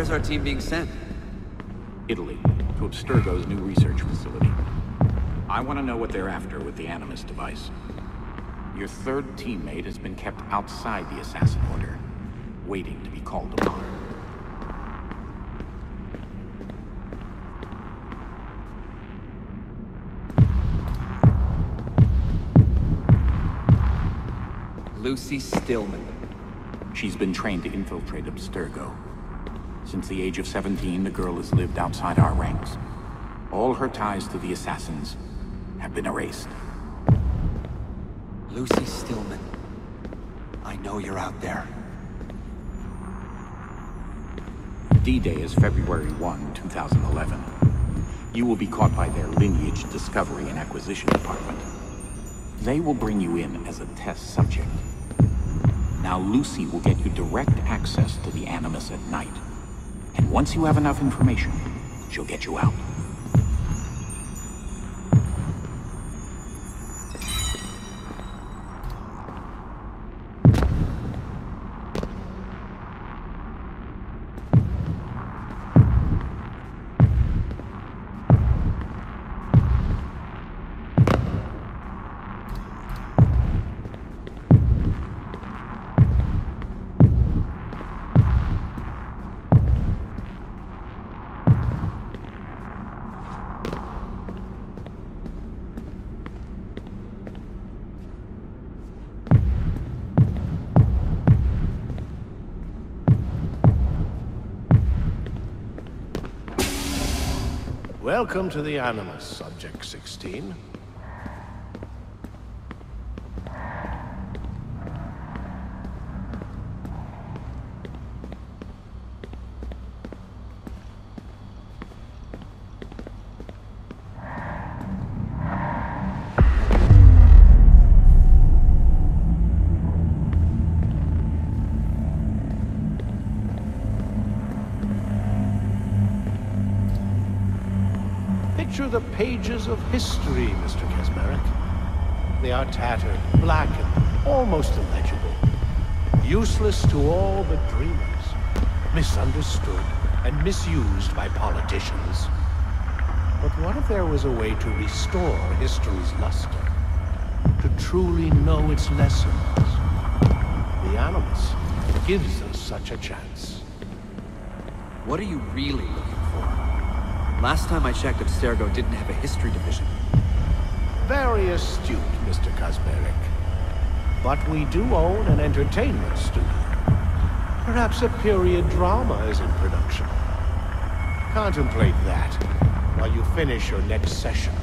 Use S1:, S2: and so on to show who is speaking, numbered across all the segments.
S1: Where's our team being sent?
S2: Italy, to Abstergo's new research facility. I want to know what they're after with the Animus device. Your third teammate has been kept outside the Assassin Order, waiting to be called upon.
S1: Lucy Stillman.
S2: She's been trained to infiltrate Abstergo. Since the age of 17, the girl has lived outside our ranks. All her ties to the Assassins have been erased.
S1: Lucy Stillman. I know you're out there.
S2: D-Day is February 1, 2011. You will be caught by their Lineage Discovery and Acquisition Department. They will bring you in as a test subject. Now Lucy will get you direct access to the Animus at night. And once you have enough information, she'll get you out.
S3: Welcome to the Animus, Subject 16. Picture the pages of history, Mr. Kasmeric. They are tattered, blackened, almost illegible. Useless to all but dreamers. Misunderstood and misused by politicians. But what if there was a way to restore history's luster? To truly know its lessons? The Animus gives us such a chance.
S1: What are you really looking for? Last time I checked, Abstergo didn't have a history division.
S3: Very astute, Mr. Kasmeric. But we do own an entertainment studio. Perhaps a period drama is in production. Contemplate that while you finish your next session.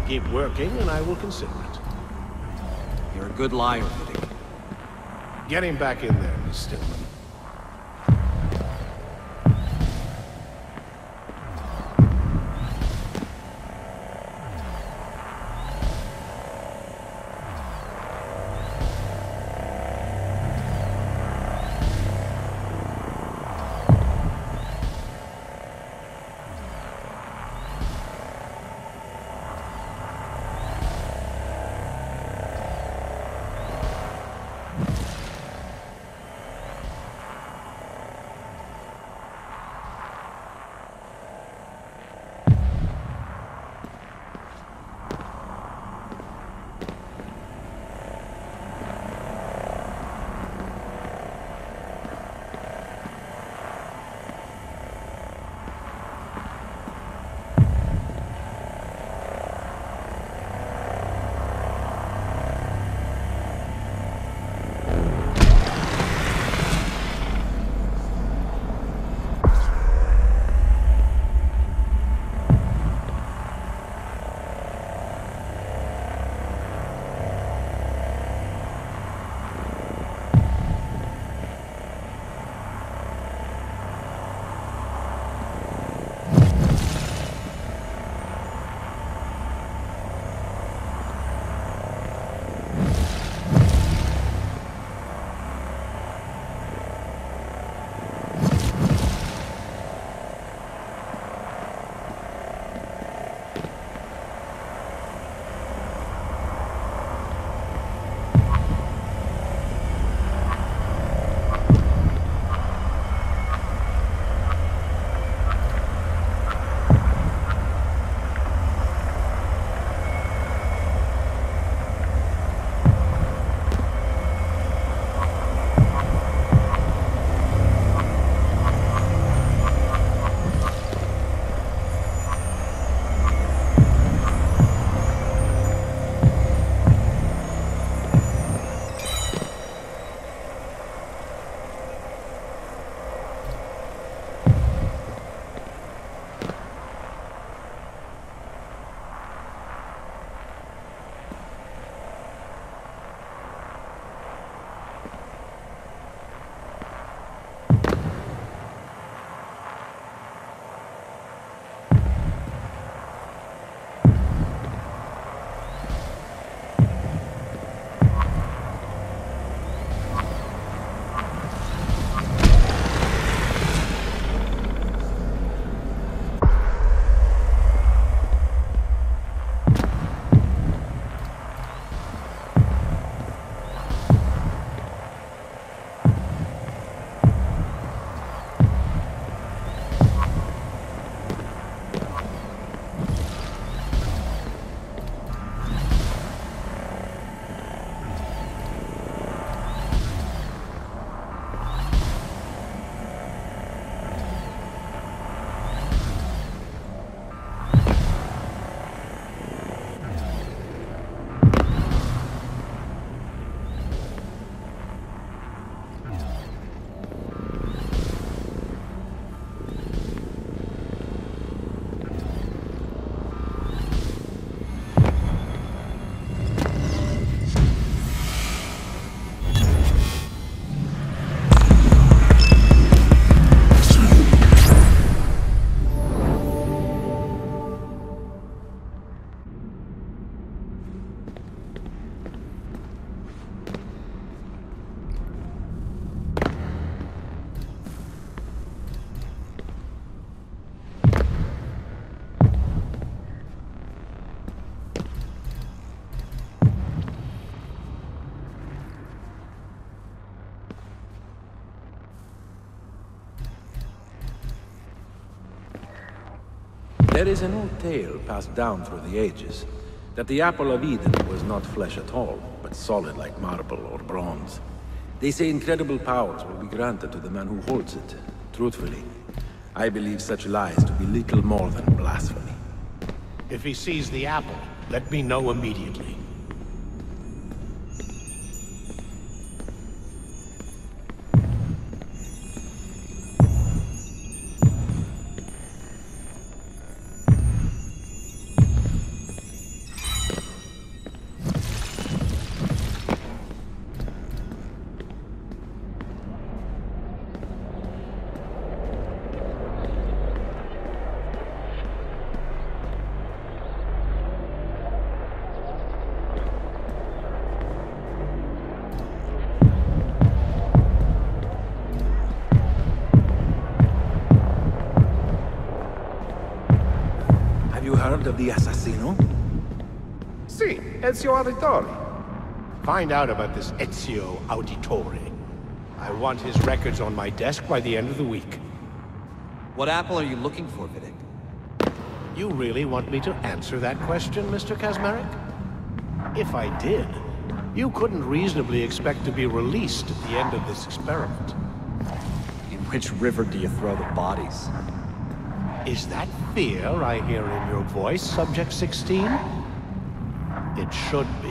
S3: Keep working, and I will consider it.
S1: You're a good liar, Vidic.
S3: Get him back in there, Miss Stillman.
S4: There is an old tale passed down through the ages, that the Apple of Eden was not flesh at all, but solid like marble or bronze. They say incredible powers will be granted to the man who holds it. Truthfully, I believe such lies to be little more than blasphemy.
S3: If he sees the apple, let me know immediately.
S4: front of the assassino?
S3: Si, Ezio Auditore. Find out about this Ezio Auditore. I want his records on my desk by the end of the week.
S1: What apple are you looking for, Vidic?
S3: You really want me to answer that question, Mr. Kazmarek? If I did, you couldn't reasonably expect to be released at the end of this experiment.
S1: In which river do you throw the bodies?
S3: Is that fear I hear in your voice, Subject 16? It should be.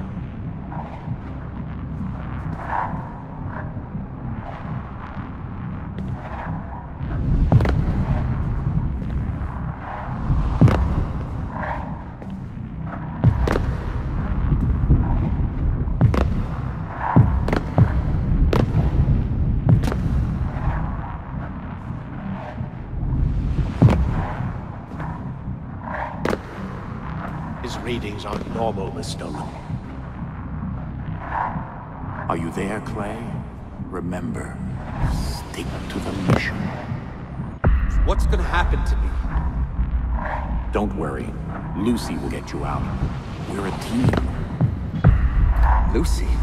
S3: Readings aren't normal, Miss Stoneman.
S2: Are you there, Clay? Remember, stick to the mission.
S1: What's gonna happen to me?
S2: Don't worry. Lucy will get you out. We're a team.
S1: Lucy?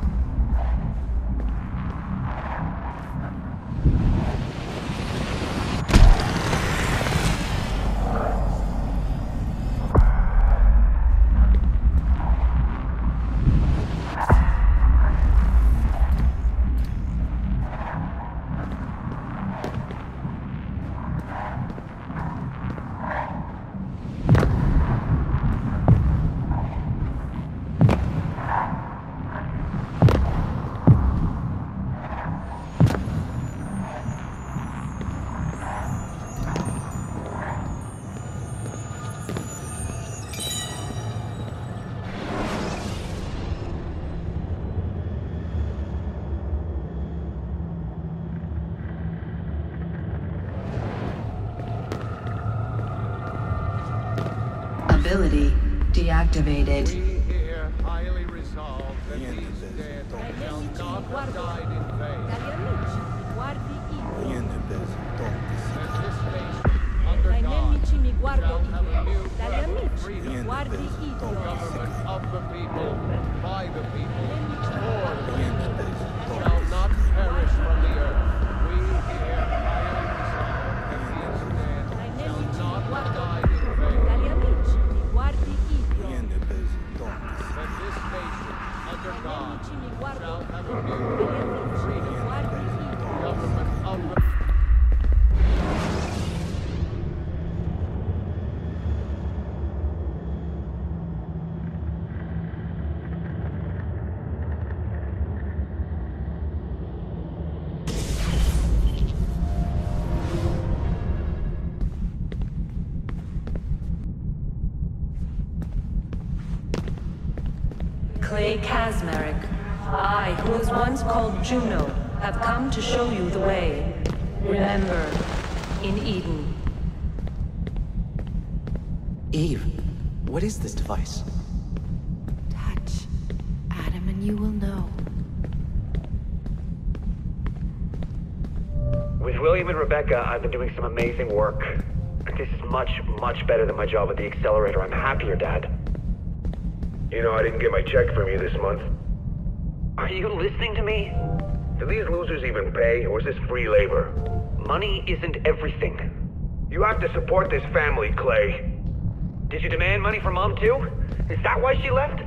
S5: Ability deactivated.
S3: We here highly resolve that these dead shall not have died in vain. That this nation, under God, shall have a new freedom, government of the people, by the people, for the people, shall not perish from the earth. We here highly resolve that these dead shall not have died in vain. That this nation, under God, shall have a new freedom, government of the
S5: Clay Kazmarek, I, who was once called Juno, have come to show you the way. Remember, in Eden.
S1: Eve, what is this device?
S6: Touch Adam and you will know.
S7: With William and Rebecca, I've been doing some amazing work. This is much, much better than my job at the Accelerator. I'm happier, Dad.
S8: You know, I didn't get my check from you this month.
S7: Are you listening to me?
S8: Do these losers even pay, or is this free labor?
S7: Money isn't everything.
S8: You have to support this family, Clay.
S7: Did you demand money from Mom, too? Is that why she left?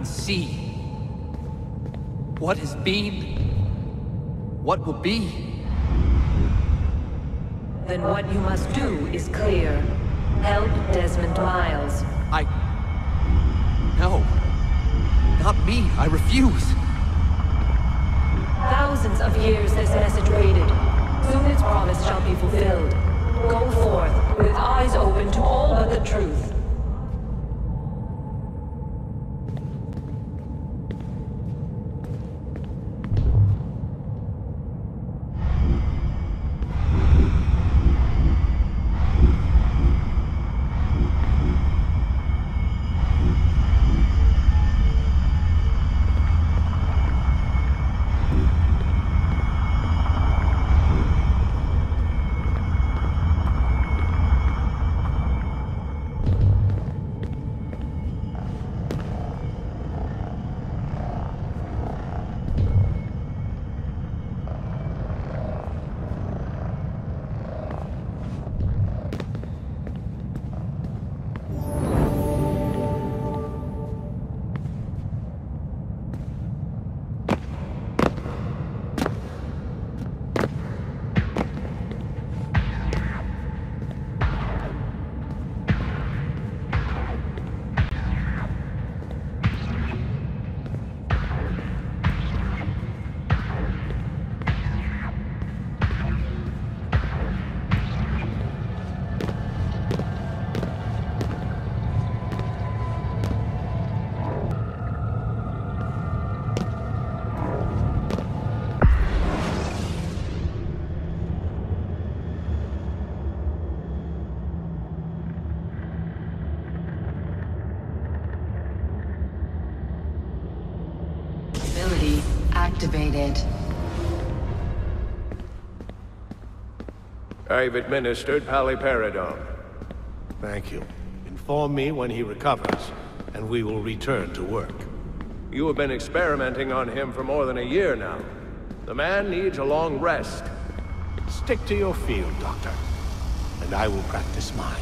S1: can see. What has been, what will be.
S5: Then what you must do is clear. Help Desmond Miles.
S1: No. Not me. I refuse.
S5: Thousands of years this message waited. Soon its promise shall be fulfilled. Go forth, with eyes open to all but the truth.
S6: Ability activated.
S8: I've administered paliperidone.
S3: Thank you. Inform me when he recovers, and we will return to work.
S8: You have been experimenting on him for more than a year now. The man needs a long rest.
S3: Stick to your field, Doctor, and I will practice mine.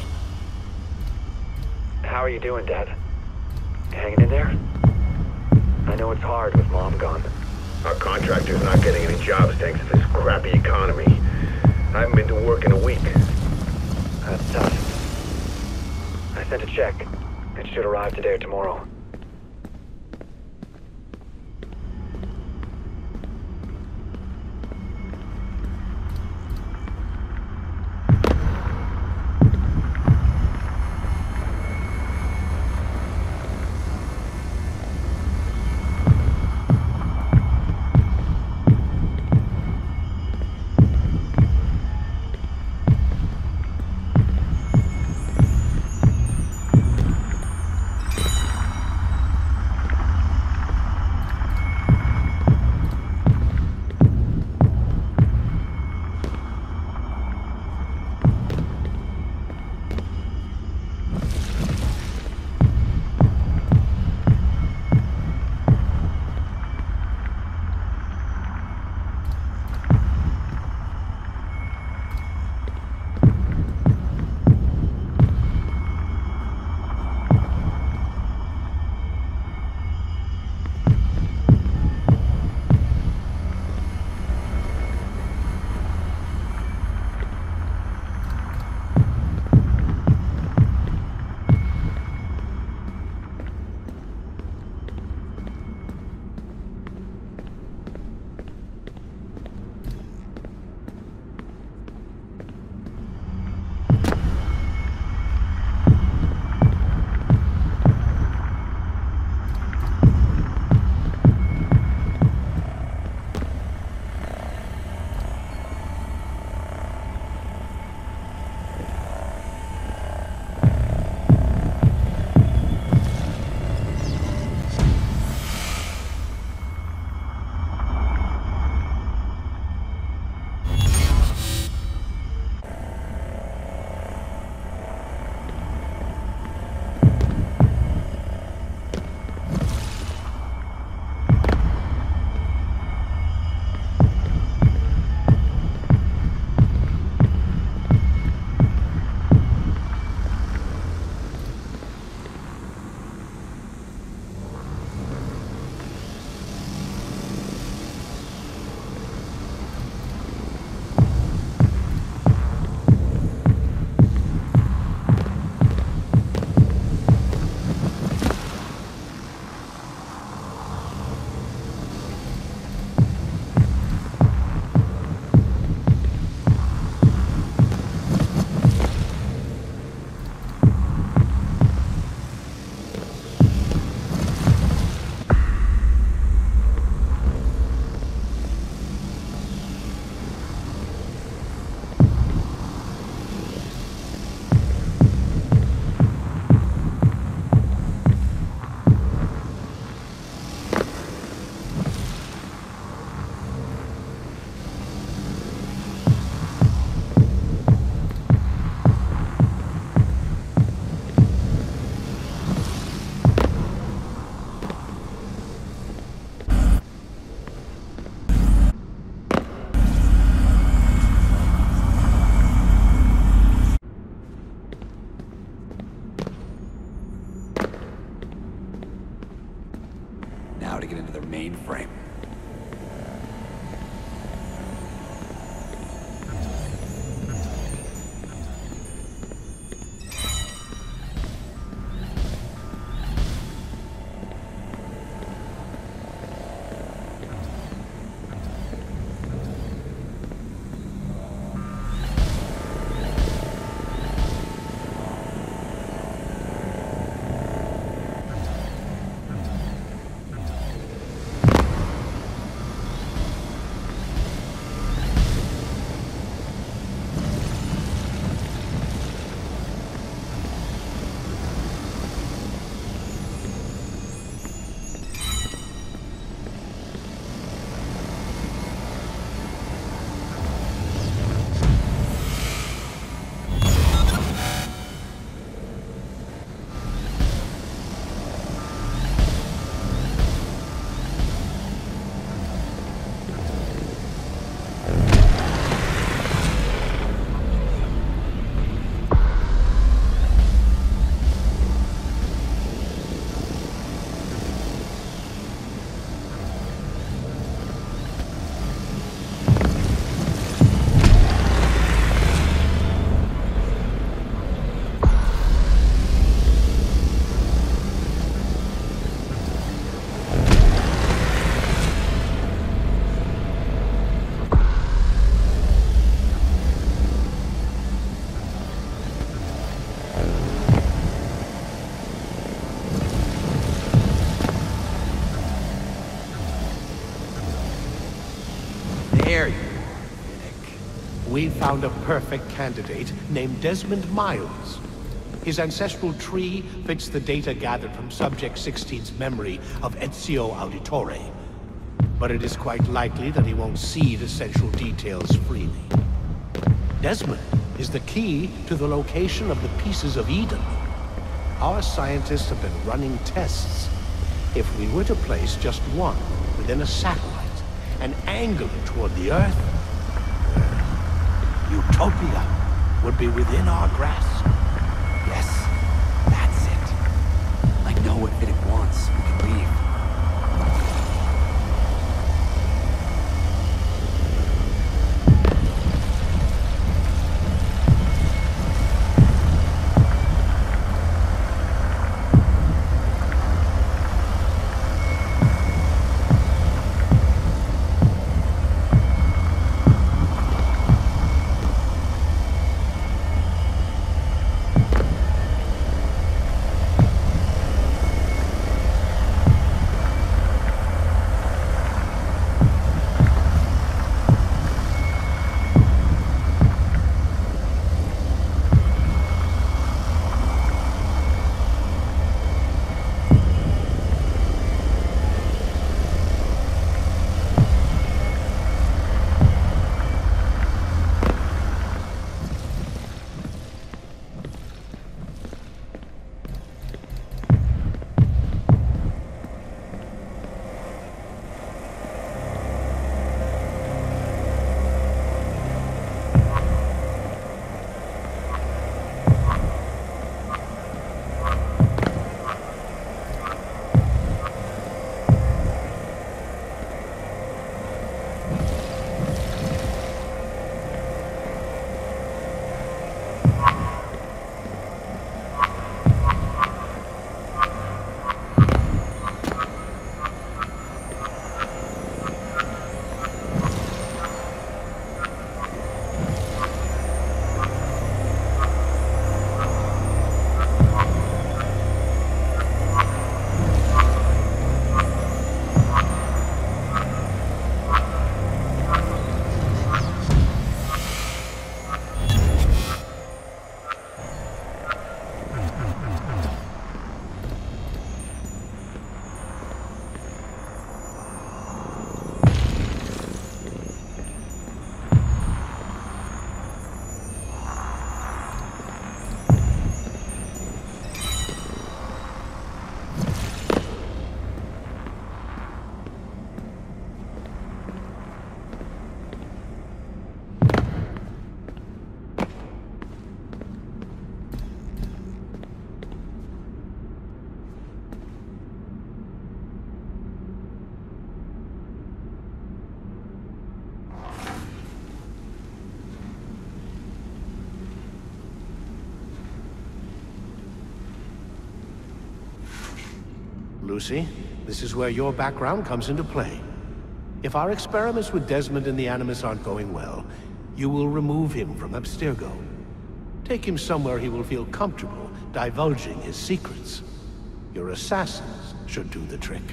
S7: How are you doing, Dad? Hanging in there? I know it's hard with Mom gone.
S8: Our contractor's not getting any jobs thanks to this crappy economy. I haven't been to work in a week.
S7: That's tough. I sent a check. It should arrive today or tomorrow.
S3: We found a perfect candidate named Desmond Miles. His ancestral tree fits the data gathered from Subject 16's memory of Ezio Auditore. But it is quite likely that he won't cede essential details freely. Desmond is the key to the location of the pieces of Eden. Our scientists have been running tests. If we were to place just one within a satellite and angle it toward the Earth, Utopia would be within our grasp.
S1: Yes, that's it. I know if it wants, we can leave.
S3: Lucy, this is where your background comes into play. If our experiments with Desmond and the Animus aren't going well, you will remove him from Abstergo. Take him somewhere he will feel comfortable divulging his secrets. Your assassins should do the trick.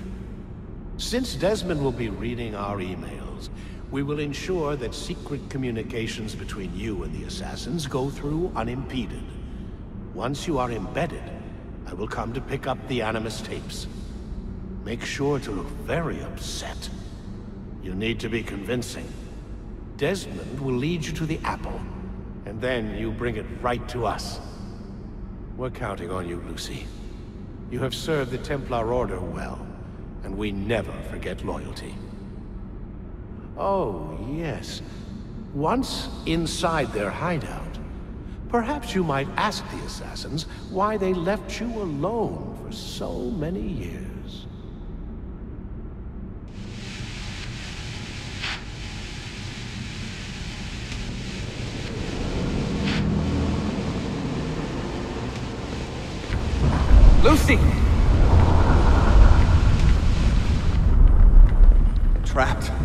S3: Since Desmond will be reading our emails, we will ensure that secret communications between you and the assassins go through unimpeded. Once you are embedded, I will come to pick up the Animus tapes. Make sure to look very upset. You need to be convincing. Desmond will lead you to the apple, and then you bring it right to us. We're counting on you, Lucy. You have served the Templar Order well, and we never forget loyalty. Oh, yes. Once inside their hideout, perhaps you might ask the assassins why they left you alone for so many years.
S1: Lucy! Trapped.